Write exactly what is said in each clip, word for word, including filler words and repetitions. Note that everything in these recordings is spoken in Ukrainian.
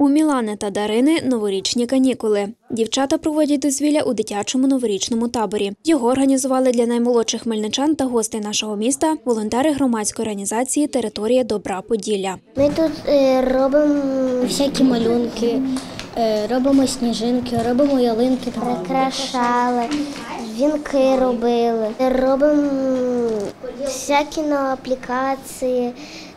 У Мілани та Дарини новорічні канікули. Дівчата проводять дозвілля у дитячому новорічному таборі. Його організували для наймолодших хмельничан та гостей нашого міста волонтери громадської організації «Територія добра Поділля». Ми тут е, робимо всякі малюнки, е, робимо сніжинки, робимо ялинки, прикрашали, вінки робили, робимо всякі на аплікації.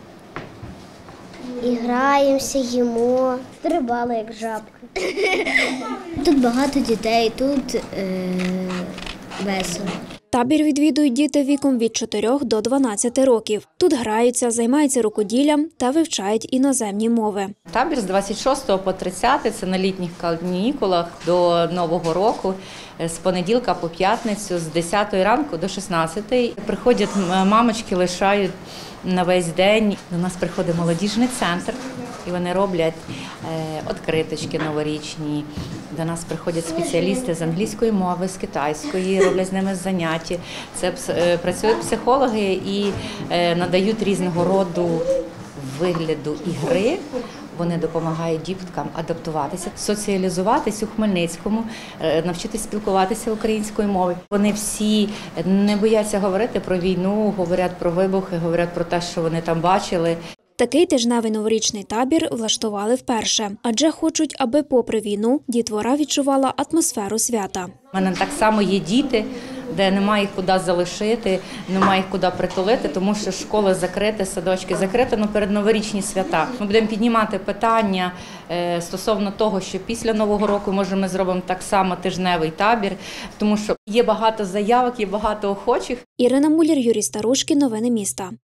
І граємося, їмо, стрибали, як жабки. Тут багато дітей, тут е, весело. Табір відвідують діти віком від чотирьох до дванадцяти років. Тут граються, займаються рукоділлям та вивчають іноземні мови. Табір з двадцять шостого по тридцяте – це на літніх канікулах до Нового року, з понеділка по п'ятницю, з десятої ранку до шістнадцятої. Приходять мамочки, лишають на весь день. До нас приходить молодіжний центр, і вони роблять відкриточки новорічні. До нас приходять спеціалісти з англійської мови, з китайської, роблять з ними заняття. Це працюють психологи і надають різного роду вигляду ігри. Вони допомагають діткам адаптуватися, соціалізуватись у Хмельницькому, навчитись спілкуватися українською мовою. Вони всі не бояться говорити про війну, говорять про вибухи, говорять про те, що вони там бачили. Такий тижневий новорічний табір влаштували вперше, адже хочуть, аби попри війну дітвора відчувала атмосферу свята. У мене так само є діти, де немає їх куди залишити, немає їх куди притулити, тому що школи закриті, садочки закриті, але перед новорічні свята. Ми будемо піднімати питання стосовно того, що після Нового року, може, ми зробимо так само тижневий табір, тому що є багато заявок, є багато охочих. Ірина Муляр, Юрій Старушкін, новини міста.